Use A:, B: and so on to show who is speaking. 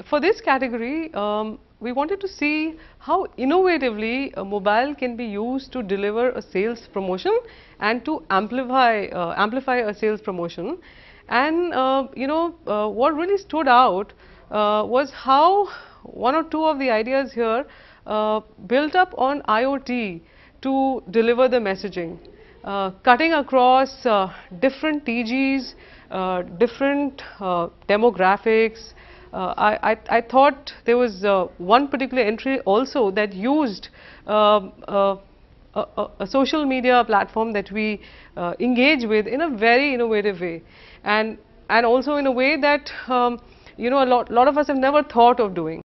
A: for this category, we wanted to see how innovatively a mobile can be used to deliver a sales promotion and to amplify a sales promotion. And what really stood out was how one or two of the ideas here built up on IoT to deliver the messaging, cutting across different TGs, different demographics. I thought there was one particular entry also that used a social media platform that we engage with in a very innovative way, and also in a way that a lot of us have never thought of doing.